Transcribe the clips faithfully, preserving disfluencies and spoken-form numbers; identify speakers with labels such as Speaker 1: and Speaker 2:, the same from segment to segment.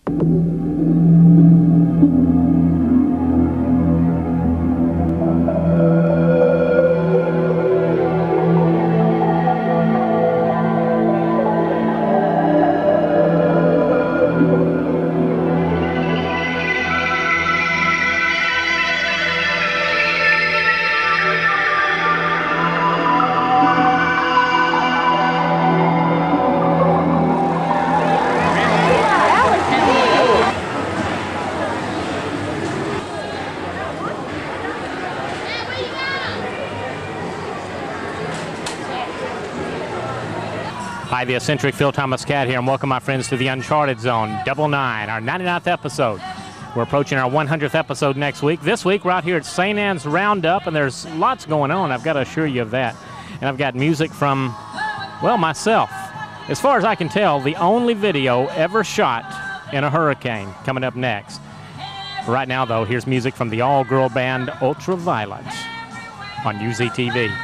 Speaker 1: Hi, the eccentric Phil Thomas Katt here, and welcome my friends to the Uncharted Zone, Double Nine, our ninety-ninth episode. We're approaching our one hundredth episode next week. This week we're out here at Saint Anne's Roundup, and there's lots going on, I've got to assure you of that. And I've got music from, well, myself. As far as I can tell, the only video ever shot in a hurricane coming up next. Right now, though, here's music from the all-girl band Ultraviolet on U Z T V.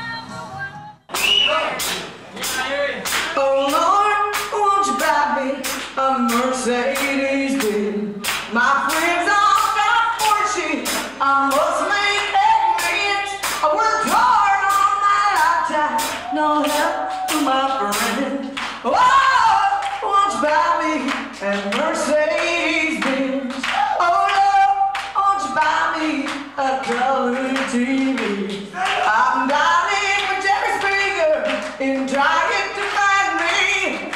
Speaker 2: A Mercedes Benz. My friends all got Porsche. I must make amends. I worked hard all my lifetime. No help from my friend. Oh, won't you buy me a Mercedes Benz? Oh Lord, won't you buy me a color T V? I'm dialing for Jerry Springer in Target to find me.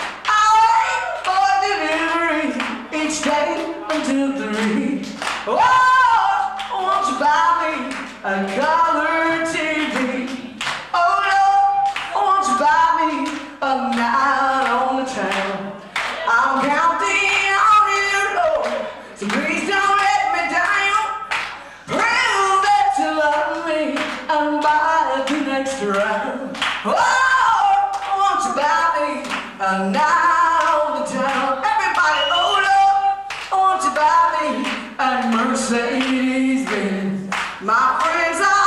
Speaker 2: Each day until three. Oh, won't you buy me a color T V? Oh Lord, won't you buy me a night on the town? I'm counting on you, Lord, so please don't let me down. Prove that you love me and buy the next round. Oh, won't you buy me a night on the town? Buy me a Mercedes Benz. My friends are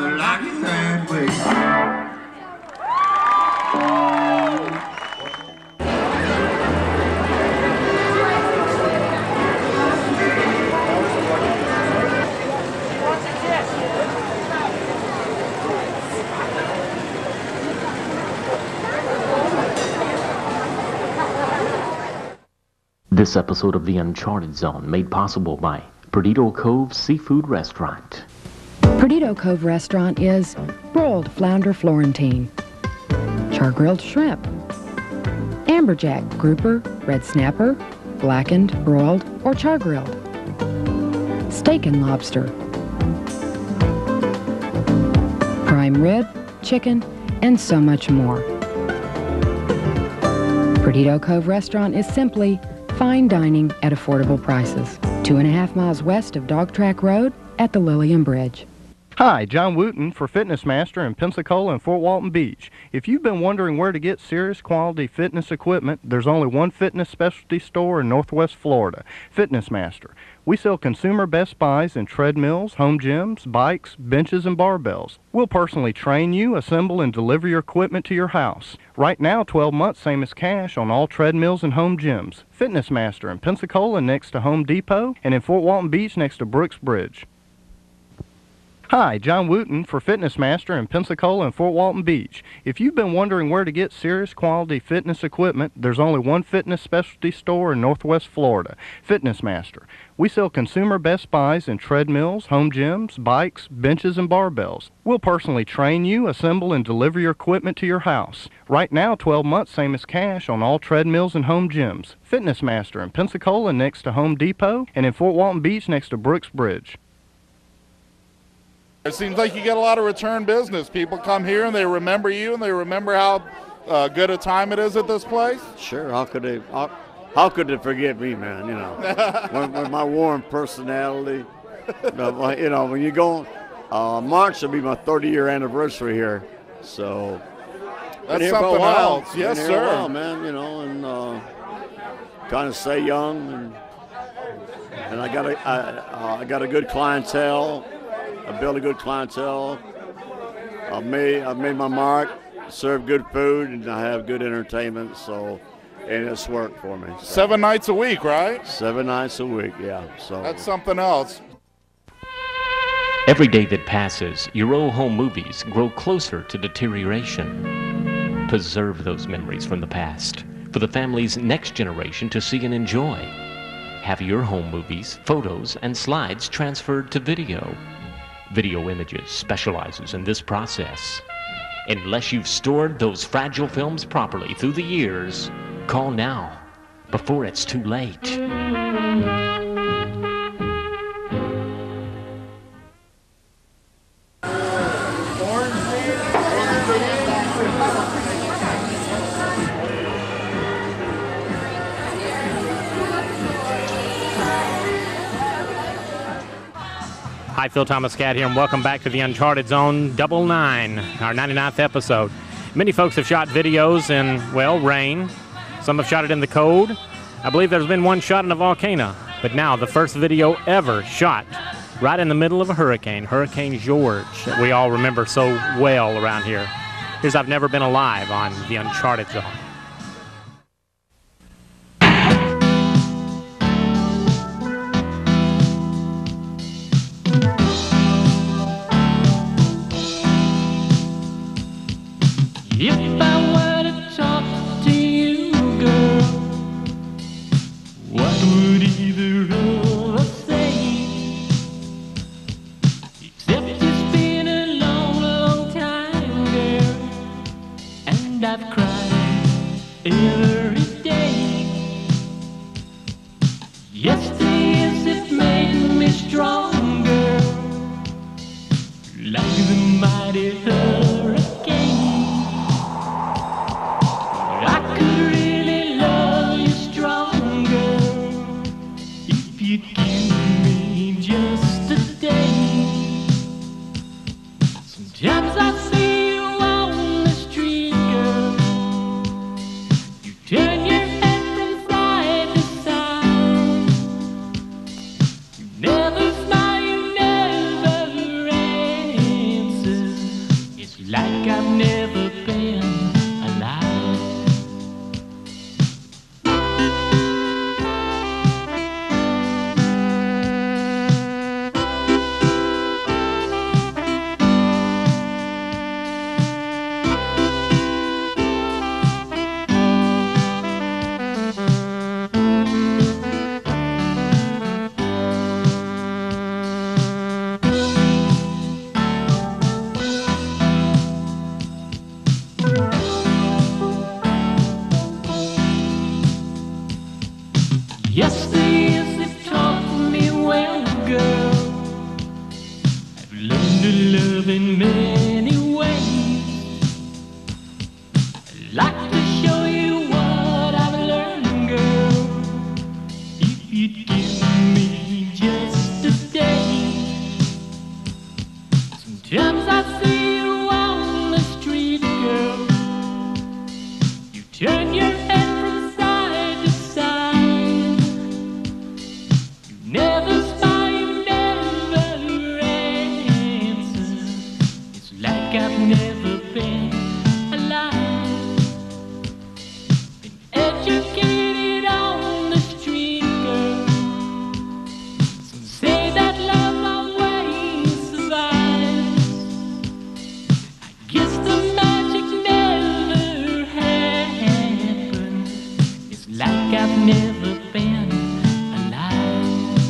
Speaker 2: I like it that way.
Speaker 3: This episode of the Uncharted Zone made possible by Perdido Cove Seafood Restaurant.
Speaker 4: Perdido Cove Restaurant is broiled flounder Florentine, char-grilled shrimp, amberjack, grouper, red snapper, blackened, broiled, or char-grilled, steak and lobster, prime rib, chicken, and so much more. Perdido Cove Restaurant is simply fine dining at affordable prices. Two and a half miles west of Dog Track Road at the Lillian Bridge.
Speaker 5: Hi, John Wooten for Fitness Master in Pensacola and Fort Walton Beach. If you've been wondering where to get serious quality fitness equipment, there's only one fitness specialty store in Northwest Florida, Fitness Master. We sell consumer best buys in treadmills, home gyms, bikes, benches, and barbells. We'll personally train you, assemble, and deliver your equipment to your house. Right now, twelve months, same as cash on all treadmills and home gyms. Fitness Master in Pensacola next to Home Depot and in Fort Walton Beach next to Brooks Bridge. Hi, John Wooten for Fitness Master in Pensacola and Fort Walton Beach. If you've been wondering where to get serious quality fitness equipment, there's only one fitness specialty store in Northwest Florida, Fitness Master. We sell consumer best buys in treadmills, home gyms, bikes, benches, and barbells. We'll personally train you, assemble, and deliver your equipment to your house. Right now, twelve months, same as cash on all treadmills and home gyms. Fitness Master in Pensacola next to Home Depot and in Fort Walton Beach next to Brooks Bridge.
Speaker 6: It seems like you get a lot of return business. People come here and they remember you and they remember how uh, good a time it is at this place.
Speaker 7: Sure, how could they? How, how could they forget me, man? You know, with, with my warm personality. But, you know, when you go, uh, March will be my thirty-year anniversary here, so
Speaker 6: that's something else. Yes,
Speaker 7: been here
Speaker 6: sir.
Speaker 7: A while, man. You know, and uh, kind of stay young, and and I got a I, uh, I got a good clientele. I built a good clientele. I've made I've made my mark, serve good food, and I have good entertainment. So, and it's worked for me. So.
Speaker 6: Seven nights a week, right?
Speaker 7: Seven nights a week, yeah. So
Speaker 6: that's something else.
Speaker 3: Every day that passes, your old home movies grow closer to deterioration. Preserve those memories from the past for the family's next generation to see and enjoy. Have your home movies, photos, and slides transferred to video. Video Images specializes in this process. Unless you've stored those fragile films properly through the years, call now, before it's too late.
Speaker 1: Hi, Phil Thomas Katt here, and welcome back to the Uncharted Zone Double Nine, our ninety-ninth episode. Many folks have shot videos in, well, rain. Some have shot it in the cold. I believe there's been one shot in a volcano. But now, the first video ever shot right in the middle of a hurricane, Hurricane George, that we all remember so well around here. Here's I've Never Been Alive on the Uncharted Zone.
Speaker 8: If I were to talk to you, girl, what would either of us say? Except it's been a long, long time, girl, and I've cried every day. Yesterday it made me stronger, like the mighty hurricane. I could really love you stronger if you'd give me just a day. Sometimes I see you on the street, girl. You turn your head from side to side. You never smile, you never answer. like I've never been alive. Been educated on the street, girl. Some say that love always survives. I guess the magic never happened. It's like I've never been alive.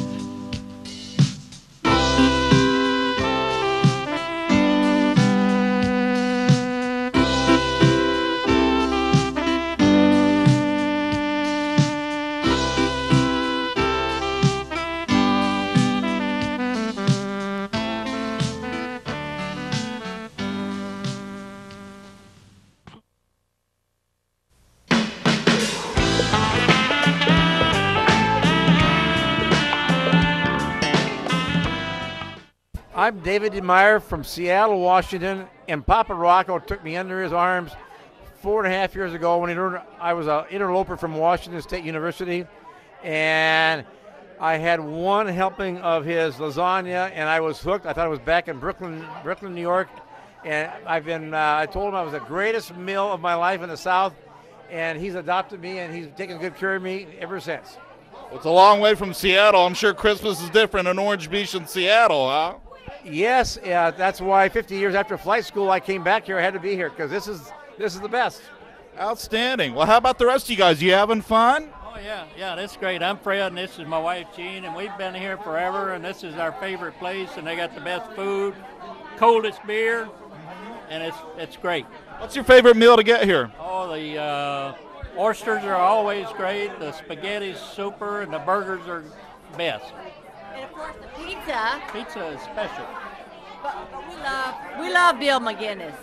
Speaker 9: I'm David DeMeyer from Seattle, Washington, and Papa Rocco took me under his arms four and a half years ago when he learned I was an interloper from Washington State University, and I had one helping of his lasagna, and I was hooked. I thought I was back in Brooklyn, Brooklyn, New York, and I've been. Uh, I told him I was the greatest meal of my life in the South, and he's adopted me, and he's taken good care of me ever since.
Speaker 6: It's a long way from Seattle. I'm sure Christmas is different in Orange Beach and Seattle, huh?
Speaker 9: Yes, yeah, that's why fifty years after flight school I came back here. I had to be here because this is this is the best.
Speaker 6: Outstanding. Well, how about the rest of you guys? You having fun?
Speaker 10: Oh, yeah, yeah, that's great. I'm Fred, and this is my wife, Jean, and we've been here forever, and this is our favorite place, and they got the best food, coldest beer, and it's it's great.
Speaker 6: What's your favorite meal to get here?
Speaker 10: Oh, the uh, oysters are always great, the spaghetti's super, and the burgers are best.
Speaker 11: And of course the pizza.
Speaker 10: Pizza is special.
Speaker 11: But, but we love we love Bill McGinnis.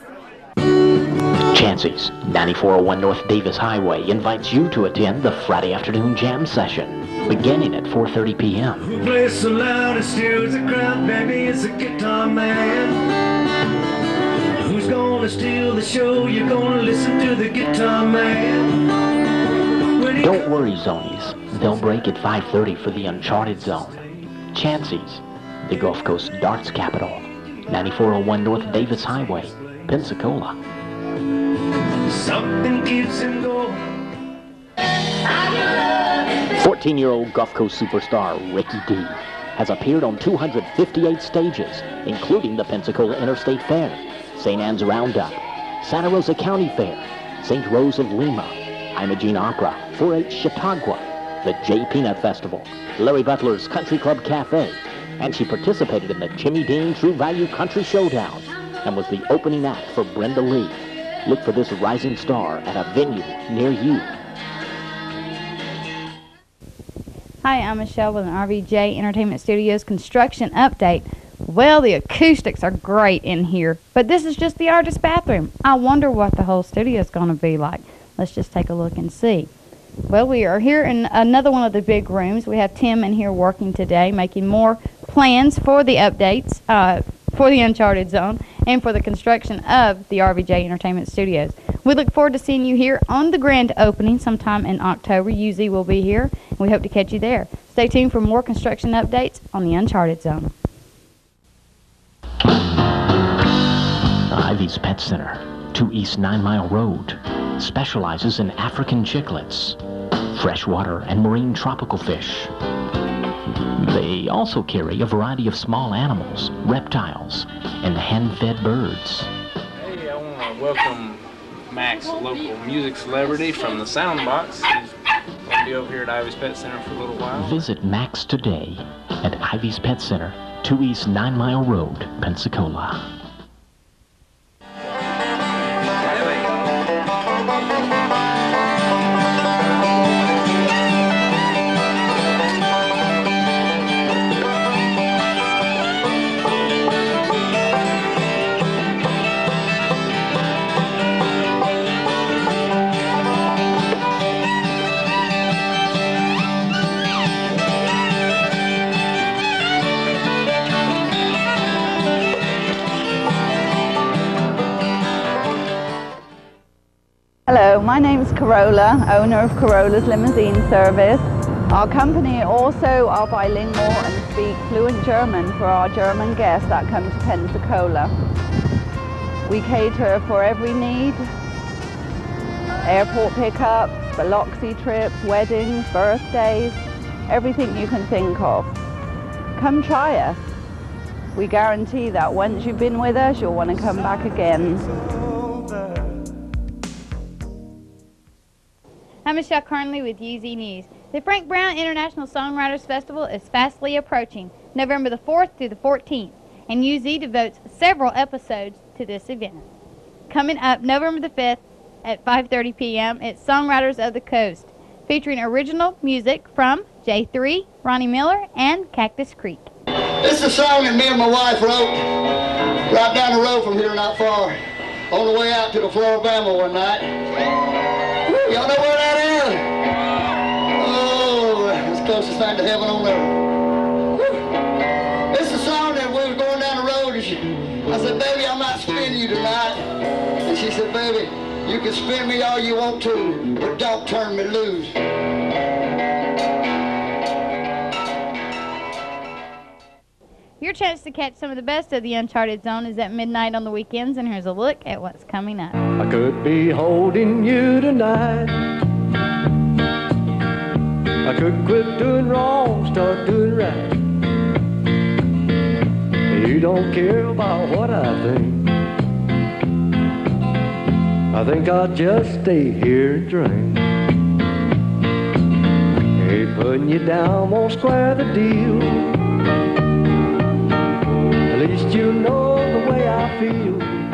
Speaker 12: Chancey's, ninety-four oh one North Davis Highway, invites you to attend the Friday afternoon jam session, beginning at four thirty p m
Speaker 2: Who plays so loud and steals the crowd, baby, it's a guitar man. Who's gonna steal the show? You're gonna listen to the guitar man.
Speaker 12: Don't worry, Zonies. They'll break at five thirty for the Uncharted Zone. Chancey's, the Gulf Coast darts capital, ninety-four oh one North Davis Highway, Pensacola.
Speaker 2: Something keeps him going.
Speaker 12: fourteen-year-old Gulf Coast superstar Ricky D has appeared on two hundred fifty-eight stages, including the Pensacola Interstate Fair, Saint Anne's Roundup, Santa Rosa County Fair, Saint Rose of Lima, Imogene Opera, four H Chautauqua, the J Peanut Festival, Larry Butler's Country Club Cafe, and she participated in the Jimmy Dean True Value Country Showdown and was the opening act for Brenda Lee. Look for this rising star at a venue near you.
Speaker 13: Hi, I'm Michelle with an R V J Entertainment Studios construction update. Well, the acoustics are great in here, but this is just the artist bathroom. I wonder what the whole studio is going to be like. Let's just take a look and see. Well, we are here in another one of the big rooms. We have Tim in here working today, making more plans for the updates, uh, for the Uncharted Zone, and for the construction of the R V J Entertainment Studios. We look forward to seeing you here on the grand opening sometime in October. U Z will be here, and we hope to catch you there. Stay tuned for more construction updates on the Uncharted Zone.
Speaker 12: Ivy's Pet Center, two East Nine Mile Road, specializes in African chicklets, freshwater and marine tropical fish. They also carry a variety of small animals, reptiles, and hand-fed birds.
Speaker 14: Hey, I want to welcome Max, a local music celebrity from the Soundbox. He's going to be over here at Ivy's Pet Center for a little while.
Speaker 12: Visit Max today at Ivy's Pet Center, two East Nine Mile Road, Pensacola.
Speaker 15: Hello, my name is Carola, owner of Carola's Limousine Service. Our company also are bilingual and speak fluent German for our German guests that come to Pensacola. We cater for every need. Airport pickups, Biloxi trips, weddings, birthdays, everything you can think of. Come try us. We guarantee that once you've been with us, you'll want to come back again.
Speaker 13: I'm Michelle Carnley with U Z News. The Frank Brown International Songwriters Festival is fastly approaching, November the fourth through the fourteenth, and U Z devotes several episodes to this event. Coming up November the fifth at five thirty p m, it's Songwriters of the Coast, featuring original music from J three, Ronnie Miller, and Cactus Creek.
Speaker 16: This is a song that me and my wife wrote right down the road from here, not far, on the way out to the Floribama one night. Y'all know where that is? Oh, it's the closest thing to heaven on earth. It's a song that we were going down the road, and she, I said, baby, I might spin you tonight. And she said, baby, you can spin me all you want to, but don't turn me loose.
Speaker 13: Your chance to catch some of the best of the Uncharted Zone is at midnight on the weekends, and here's a look at what's coming up.
Speaker 17: I could be holding you tonight. I could quit doing wrong, start doing right. You don't care about what I think. I think I'll just stay here and drink. Hey, putting you down won't square the deal. At least you know the way I feel.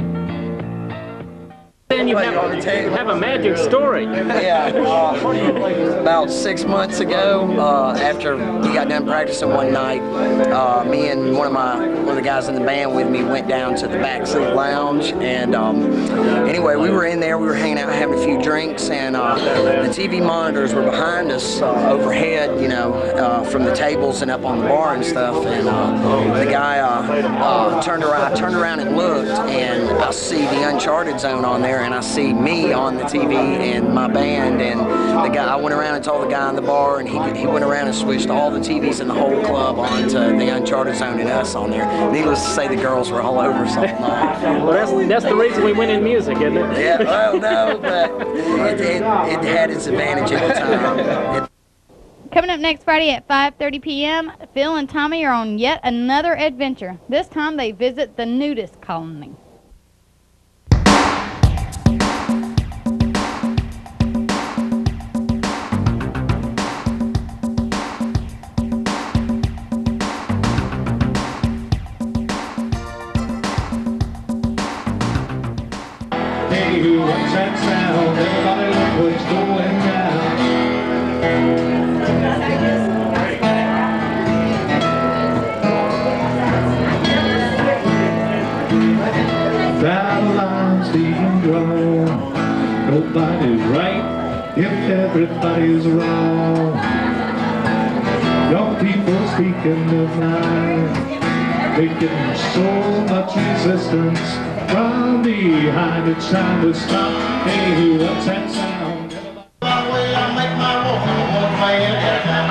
Speaker 1: Then you have, you have a magic story.
Speaker 18: Yeah, uh, about six months ago, uh, after we got done practicing one night, uh, me and one of my one of the guys in the band with me went down to the backseat lounge, and um, anyway, we were in there, we were hanging out, having a few drinks, and uh, the T V monitors were behind us uh, overhead, you know, uh, from the tables and up on the bar and stuff, and uh, the guy uh, uh, turned around, I turned around and looked, and I see the Uncharted Zone on there, and I see me on the T V and my band, and the guy, I went around and told the guy in the bar, and he he went around and switched all the T Vs in the whole club onto the Uncharted Zone and us on there. Needless to say, the girls were all over something.
Speaker 1: Well, that's, that's the reason we win in music, isn't it?
Speaker 18: Yeah, well, no, but it, it, it had its advantage at the time. It,
Speaker 13: Coming up next Friday at five thirty p m, Phil and Tommy are on yet another adventure. This time they visit the nudist colony.
Speaker 2: Hey, what's that sound? Everybody look what's going down. That line's being drawn. Nobody's right if everybody's wrong. Young people speaking their mind, making so much resistance from behind. It's time to stop. Hey, what's that sound? That way I make my walk. One man at a time.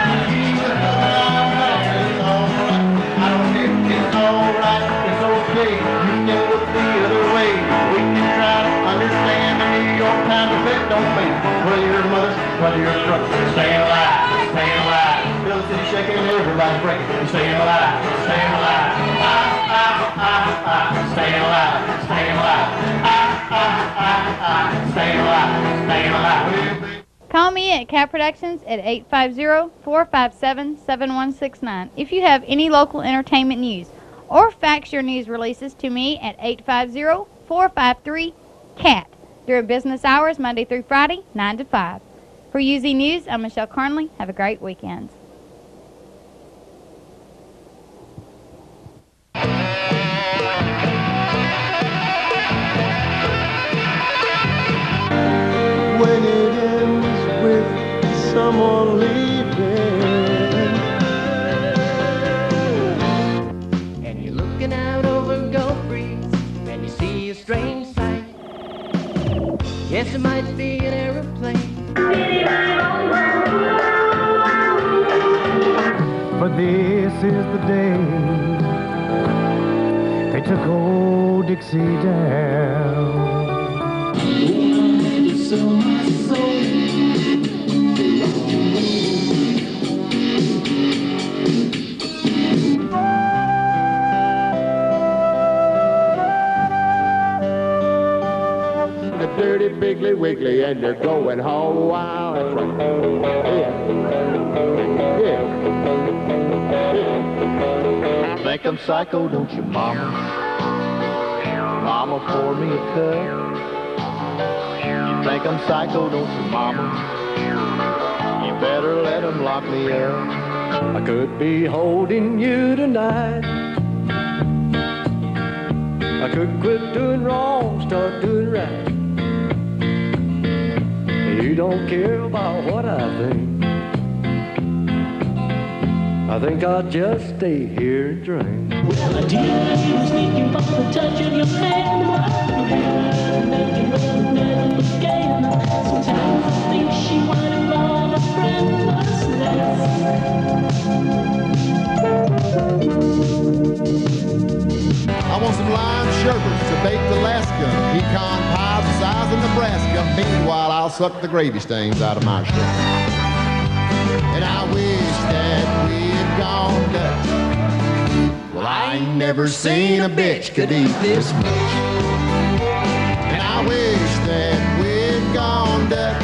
Speaker 2: I don't think it's alright. It's okay. You can look the other way. We can try to understand the New York Times effect on me. Whether you're a mother, whether you're a truck, staying alive, staying alive. Feel the city shaking and everybody's breaking. Staying alive, staying alive. Ah, ah, ah, ah. Staying alive, staying alive. Ah, ah, ah, ah. Staying alive, staying alive.
Speaker 13: Call me at Katt Productions at eight five zero, four five seven, seven one six nine if you have any local entertainment news, or fax your news releases to me at eight five zero, four five three, C A T during business hours Monday through Friday, nine to five. For U Z News, I'm Michelle Carnley. Have a great weekend.
Speaker 2: When it ends with someone leaving,
Speaker 8: And you're looking out over Gulf Breeze, and you see a strange sight. Yes, it might be an aeroplane.
Speaker 2: but this is the day that
Speaker 17: took old Dixie down.
Speaker 19: The dirty Piggly Wiggly, and they're going home. Wow, that's right. Yeah. Yeah.
Speaker 17: Think I'm psycho, don't you, mama? Mama, pour me a cup. You think I'm psycho, don't you, mama? You better let them lock me up. I could be holding you tonight. I could quit doing wrong, start doing right. You don't care about what I think. I think I'll just stay here and drink.
Speaker 2: Well, I did. She was looking for the touch of your hand. Sometimes I think she wanted more of a friend, much less.
Speaker 20: I want some lime sherbets, a baked Alaska, pecan pie the size of Nebraska. Meanwhile, I'll suck the gravy stains out of my shirt. And I wish that we'd gone Dutch. Well, I ain't never seen a bitch could eat this much. And I wish that we'd gone Dutch.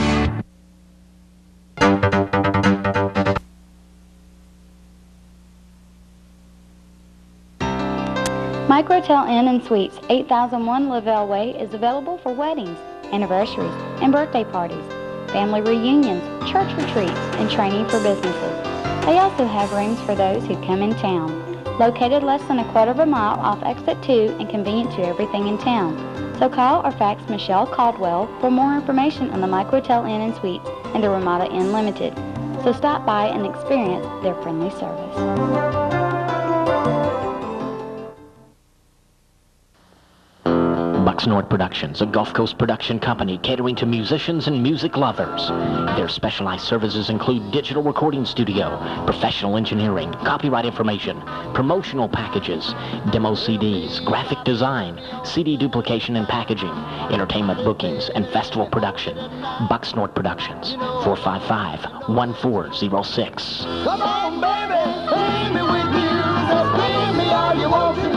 Speaker 13: Microtel Inn and Suites, eight thousand one Lavelle Way, is available for weddings, anniversaries, and birthday parties, family reunions, church retreats, and training for businesses. They also have rooms for those who come in town. Located less than a quarter of a mile off Exit two and convenient to everything in town. So call or fax Michelle Caldwell for more information on the Microtel Inn and Suites and the Ramada Inn Limited. So stop by and experience their friendly service.
Speaker 12: Bucksnort Productions, a Gulf Coast production company catering to musicians and music lovers. Their specialized services include digital recording studio, professional engineering, copyright information, promotional packages, demo C Ds, graphic design, C D duplication and packaging, entertainment bookings, and festival production. Bucksnort Productions, four five five, one four zero six.
Speaker 2: Come on, baby, take me with you. Just bring me all you want to.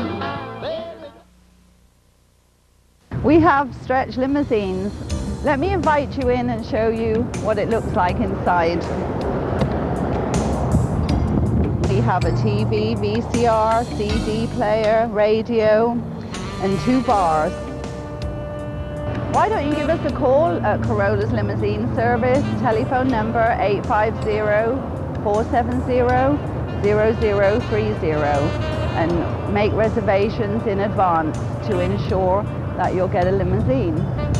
Speaker 15: We have stretch limousines. Let me invite you in and show you what it looks like inside. We have a T V, V C R, C D player, radio, and two bars. Why don't you give us a call at Corolla's Limousine Service, telephone number eight five zero, four seven zero, zero zero three zero, and make reservations in advance to ensure that you'll get a limousine.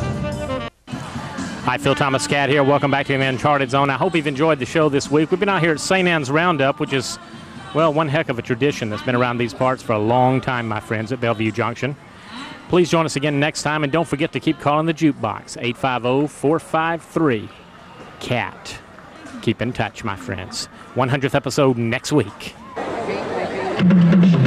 Speaker 1: Hi, Phil Thomas, Katt here. Welcome back to the Uncharted Zone. I hope you've enjoyed the show this week. We've been out here at Saint Anne's Roundup, which is, well, one heck of a tradition that's been around these parts for a long time, my friends, at Bellevue Junction. Please join us again next time, and don't forget to keep calling the jukebox, eight five zero, four five three, C A T. Keep in touch, my friends. one hundredth episode next week.